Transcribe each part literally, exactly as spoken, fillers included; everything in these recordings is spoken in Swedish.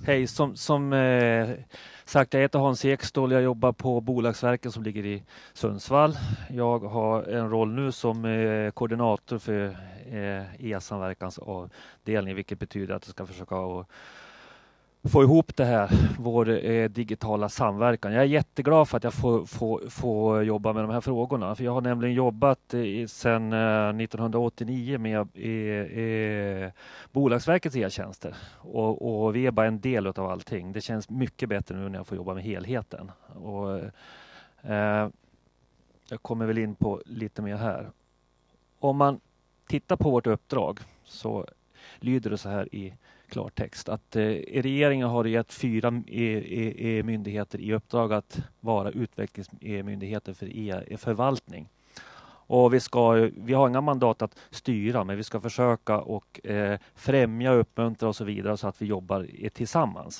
Hej, som, som eh, sagt, jag heter Hans Ekståhl. Jag jobbar på Bolagsverket som ligger i Sundsvall. Jag har en roll nu som eh, koordinator för eh, e-samverkansavdelningen, vilket betyder att jag ska försöka att få ihop det här, vår eh, digitala samverkan. Jag är jätteglad för att jag får, får, får jobba med de här frågorna. För jag har nämligen jobbat eh, sedan eh, nittonhundraåttionio med eh, eh, Bolagsverkets e-tjänster. Och, och vi är bara en del av allting. Det känns mycket bättre nu när jag får jobba med helheten. Och, eh, jag kommer väl in på lite mer här. Om man tittar på vårt uppdrag så lyder det så här i klartext att eh, regeringen har gett fyra e, e, e myndigheter i uppdrag att vara utvecklingsmyndigheter för e-förvaltning. Och vi, ska, vi har inga mandat att styra, men vi ska försöka och eh, främja, uppmuntra och så vidare så att vi jobbar eh, tillsammans.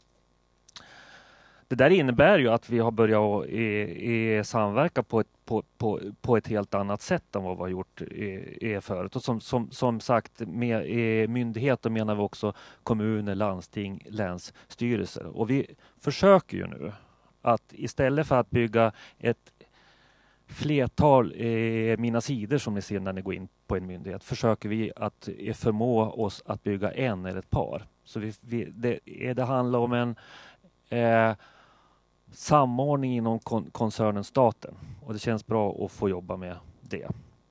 Det där innebär ju att vi har börjat e, e, samverka på ett, på, på, på ett helt annat sätt än vad vi har gjort e, e, förut. Och som, som, som sagt, med e, myndigheter menar vi också kommuner, landsting, länsstyrelser. Och vi försöker ju nu att istället för att bygga ett flertal eh, mina sidor som ni ser när ni går in på en myndighet, försöker vi att eh, förmå oss att bygga en eller ett par. Så vi, vi, det, det handlar om en eh, samordning inom kon- koncernen staten. Och det känns bra att få jobba med det.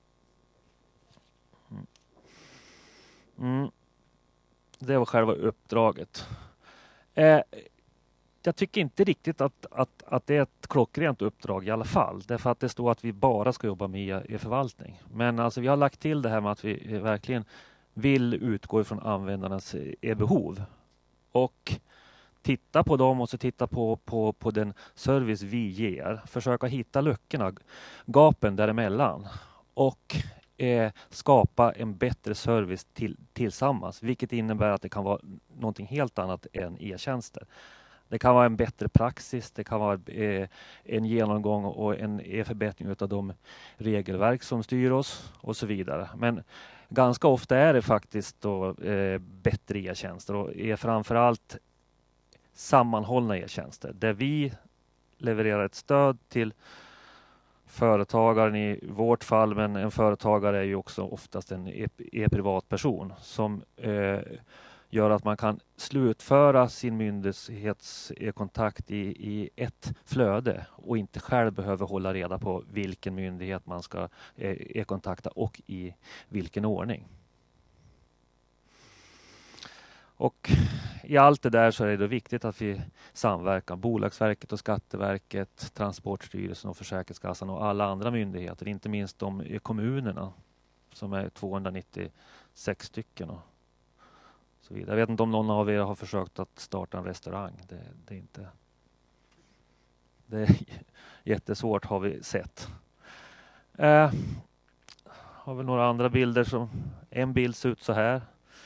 Mm. Mm. Det var själva uppdraget. Eh, jag tycker inte riktigt att, att, att det är ett klockrent uppdrag i alla fall. Därför att det står att vi bara ska jobba med e-förvaltning. Men alltså vi har lagt till det här med att vi verkligen vill utgå ifrån användarnas e-behov. Och titta på dem och så titta på, på, på den service vi ger. Försöka hitta luckorna, gapen däremellan. Och eh, skapa en bättre service till, tillsammans. Vilket innebär att det kan vara någonting helt annat än e-tjänster. Det kan vara en bättre praxis, det kan vara eh, en genomgång och en förbättring av de regelverk som styr oss och så vidare. Men ganska ofta är det faktiskt då, eh, bättre e-tjänster och är framförallt sammanhållna e-tjänster där vi levererar ett stöd till företagaren i vårt fall, men en företagare är ju också oftast en e-privatperson som eh, gör att man kan slutföra sin myndighets e-kontakt i, i ett flöde och inte själv behöver hålla reda på vilken myndighet man ska e-kontakta och i vilken ordning. Och i allt det där så är det viktigt att vi samverkar. Bolagsverket och Skatteverket, Transportstyrelsen och Försäkringskassan och alla andra myndigheter. Inte minst de i kommunerna som är tvåhundranittiosex stycken. Och så vidare. Jag vet inte om någon av er har försökt att starta en restaurang. Det, det är inte... Det är jättesvårt har vi sett. Eh, har vi några andra bilder som... En bild ser ut så här.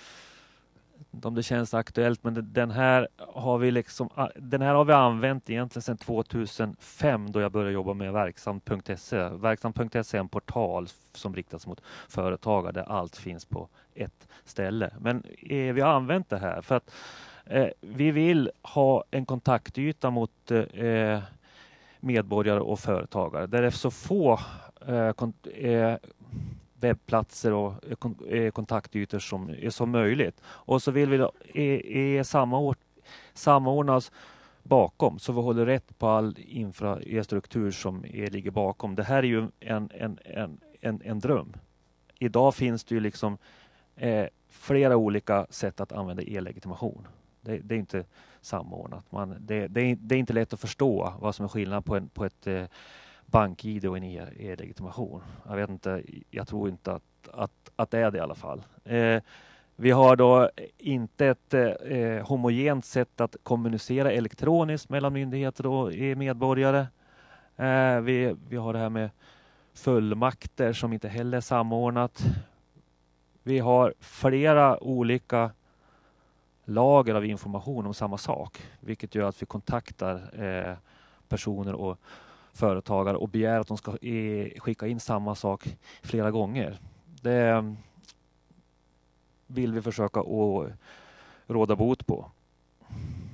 Om det känns aktuellt, men den här har vi liksom, den här har vi använt egentligen sedan tvåtusenfem då jag började jobba med verksam punkt se. verksam punkt se är en portal som riktas mot företagare där allt finns på ett ställe. Men eh, vi har använt det här för att eh, vi vill ha en kontaktyta mot eh, medborgare och företagare där det är så få eh, kont- eh, webbplatser och kontaktytor som är som möjligt. Och så vill vi då är, är samma samordnas bakom så vi håller rätt på all infrastruktur som är, ligger bakom. Det här är ju en, en, en, en, en dröm. Idag finns det ju liksom eh, flera olika sätt att använda e-legitimation. Det, det är inte samordnat. Man, det, det, är, det är inte lätt att förstå vad som är skillnad på, en, på ett eh, bank-I D och en e-legitimation. Jag vet inte, jag tror inte att, att, att det är det i alla fall. Eh, vi har då inte ett eh, homogent sätt att kommunicera elektroniskt mellan myndigheter och medborgare. Eh, vi, vi har det här med fullmakter som inte heller är samordnat. Vi har flera olika lager av information om samma sak, vilket gör att vi kontaktar eh, personer och företagare och begär att de ska e- skicka in samma sak flera gånger. Det vill vi försöka att råda bot på.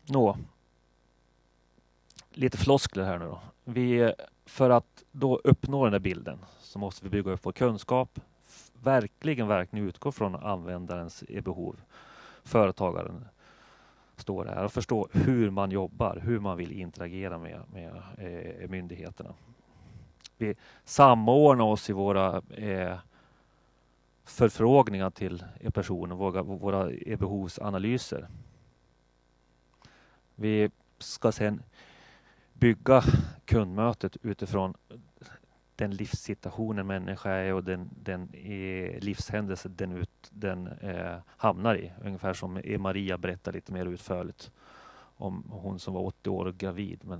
Nå, lite floskler här nu då. Vi, för att då uppnå den där bilden så måste vi bygga upp vår kunskap. Verkligen, verkligen utgå från användarens behov. Företagaren står här och förstå hur man jobbar, hur man vill interagera med, med eh, myndigheterna. Vi samordnar oss i våra eh, förfrågningar till personen, våra, våra behovsanalyser. Vi ska sedan bygga kundmötet utifrån den livssituation en människa är och den, den är livshändelse den, ut, den eh, hamnar i. Ungefär som Maria berättar lite mer utförligt om hon som var åttio år och gravid. Men...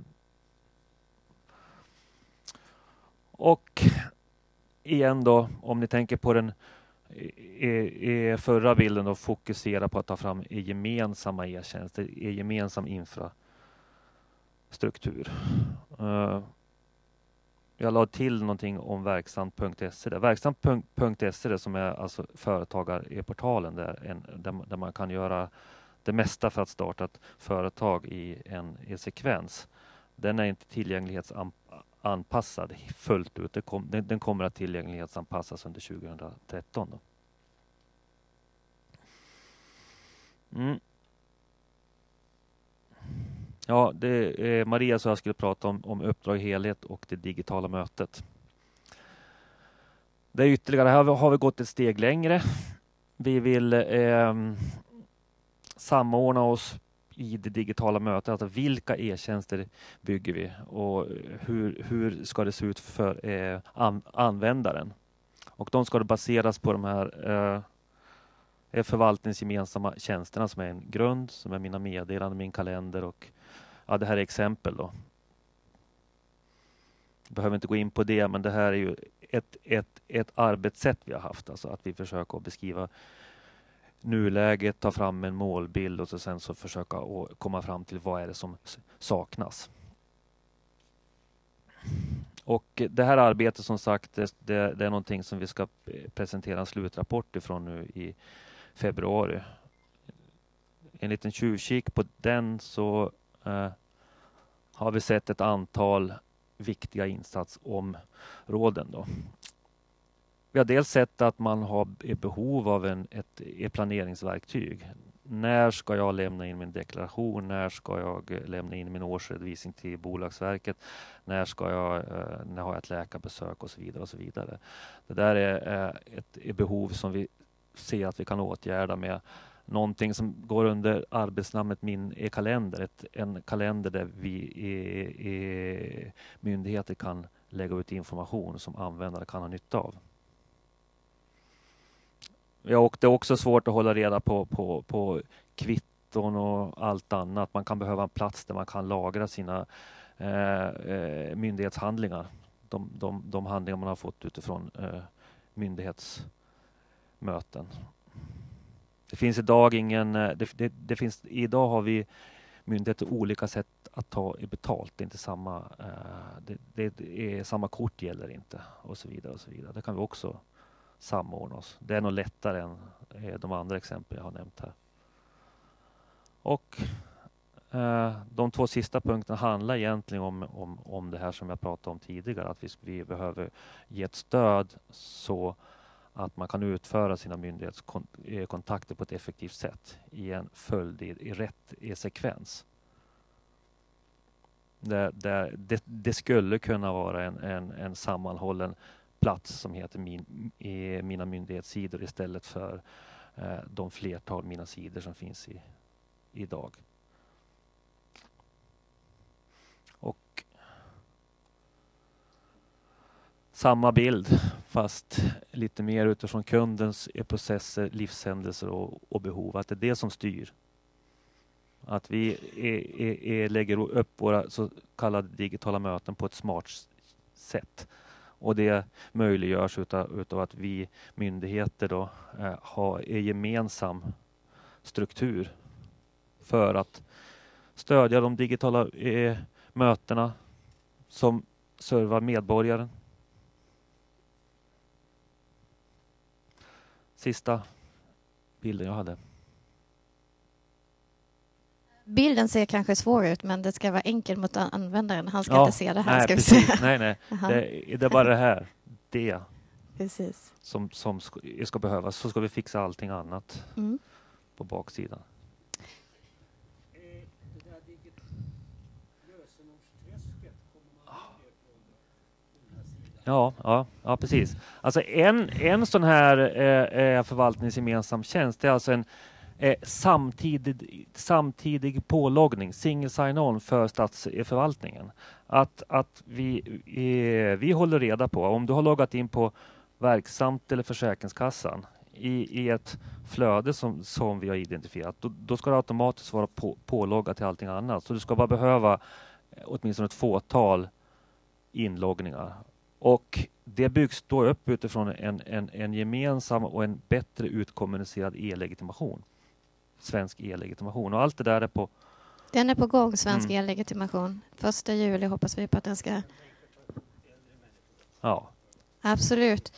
Och igen då, om ni tänker på den i, i förra bilden då, fokusera på att ta fram gemensamma e-tjänster, gemensam infrastruktur. Uh, Jag la till någonting om verksamt punkt se. verksamt punkt se som är alltså företagar-e-portalen där, en, där, där man kan göra det mesta för att starta ett företag i en e-sekvens. Den är inte tillgänglighetsanpassad fullt ut. Det kom, den, den kommer att tillgänglighetsanpassas under tjugohundratretton. Då. Mm. Ja, det är Maria så jag skulle prata om, om uppdrag helhet och det digitala mötet. Det är ytterligare, här har vi gått ett steg längre. Vi vill eh, samordna oss i det digitala mötet. Alltså vilka e-tjänster bygger vi och hur, hur ska det se ut för eh, an, användaren? Och de ska baseras på de här eh, förvaltningsgemensamma tjänsterna som är en grund, som är mina meddelanden, min kalender och ja, det här är exempel då. Jag behöver inte gå in på det, men det här är ju ett, ett, ett arbetssätt vi har haft. Alltså att vi försöker beskriva nuläget, ta fram en målbild och så sen så försöka att komma fram till vad är det som saknas. Och det här arbetet som sagt, det, det är någonting som vi ska presentera en slutrapport ifrån nu i februari. En liten tjuvkik på den så eh, har vi sett ett antal viktiga insatsområden då. Vi har dels sett att man har behov av en, ett, ett planeringsverktyg. När ska jag lämna in min deklaration? När ska jag lämna in min årsredovisning till Bolagsverket? När ska jag, när har jag ett läkarbesök och så vidare och så vidare. Det där är ett, ett behov som vi ser att vi kan åtgärda med någonting som går under arbetsnamnet Min e-kalender. Ett, en kalender där vi i, i myndigheter kan lägga ut information som användare kan ha nytta av. Ja, och det är också svårt att hålla reda på, på, på kvitton och allt annat. Man kan behöva en plats där man kan lagra sina eh, myndighetshandlingar. De, de, de handlingar man har fått utifrån eh, myndighetsmöten. Det finns idag ingen... Det, det, det finns, idag har vi myndigheter olika sätt att ta i betalt. Det är inte samma... Eh, det, det är samma kort gäller inte och så vidare och så vidare. Det kan vi också samordna oss. Det är nog lättare än de andra exempel jag har nämnt här. Och eh, de två sista punkterna handlar egentligen om, om, om det här som jag pratade om tidigare. Att vi, vi behöver ge ett stöd så att man kan utföra sina myndighetskontakter på ett effektivt sätt i en följd i, i rätt i sekvens. Det, det, det, det skulle kunna vara en, en, en sammanhållen plats som heter min, i mina myndighetssidor istället för eh, de flertal mina sidor som finns i, idag. Och samma bild fast lite mer utifrån kundens processer, livshändelser och, och behov. Att det är det som styr. Att vi är, är, är lägger upp våra så kallade digitala möten på ett smart sätt. Och det möjliggörs utav, utav att vi myndigheter då eh, har en gemensam struktur för att stödja de digitala eh, mötena som servar medborgaren. Sista bilden jag hade. bilden ser kanske svår ut, men det ska vara enkelt mot användaren. Han ska Ja, inte se det här. nej, Ska vi precis. säga. Nej, nej. Det, det är bara det här. Det Precis. som, som ska, ska behövas. Så ska vi fixa allting annat Mm. på baksidan. Ja, ja, ja, precis. Alltså en, en sån här eh, förvaltningsgemensam tjänst är alltså en eh, samtidig, samtidig påloggning, single sign-on för statsförvaltningen. Att, att vi, eh, vi håller reda på, om du har loggat in på Verksamt eller Försäkringskassan i, i ett flöde som, som vi har identifierat, då, då ska det automatiskt vara på, påloggat till allting annat. Så du ska bara behöva åtminstone ett fåtal inloggningar. Och det byggs då upp utifrån en, en, en gemensam och en bättre utkommunicerad e-legitimation. Svensk e-legitimation. Och allt det där är på... Den är på gång, svensk Mm. e-legitimation. Första juli hoppas vi på att den ska... Ja. Absolut.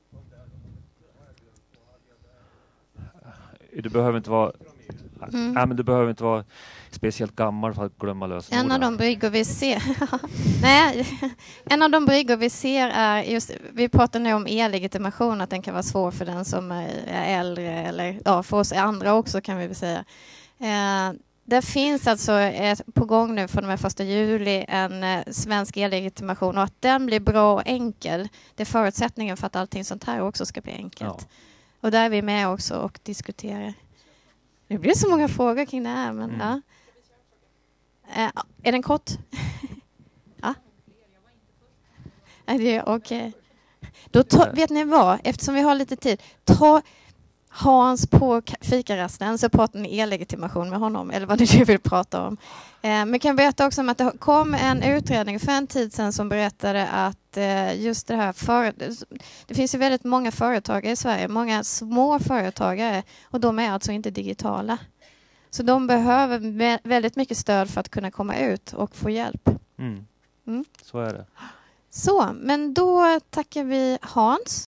Du behöver inte vara... Mm. Nej, men du behöver inte vara speciellt gammal för att glömma lösenorden. En av de bryggor vi ser Nej, en av de bryggor vi ser är just, vi pratar nu om e-legitimation, att den kan vara svår för den som är äldre, eller ja, för oss andra också kan vi väl säga. Eh, det finns alltså ett, på gång nu från och med första juli en eh, svensk e-legitimation, och att den blir bra och enkel, det är förutsättningen för att allting sånt här också ska bli enkelt. Ja. Och där är vi med också och diskuterar. Det blir så många frågor kring det här, men Mm. ja. Uh, är den kort? Ja. Okej. Okay. Då ta, vet ni vad? Eftersom vi har lite tid, ta Hans på fikarasten så pratar ni e-legitimation med honom, eller vad det är du vill prata om. Eh, men kan berätta också om att det kom en utredning för en tid sedan som berättade att eh, just det här för, det finns ju väldigt många företagare i Sverige, många små företagare, och de är alltså inte digitala. Så de behöver me- väldigt mycket stöd för att kunna komma ut och få hjälp. Mm. Mm. Så är det. Så, men då tackar vi Hans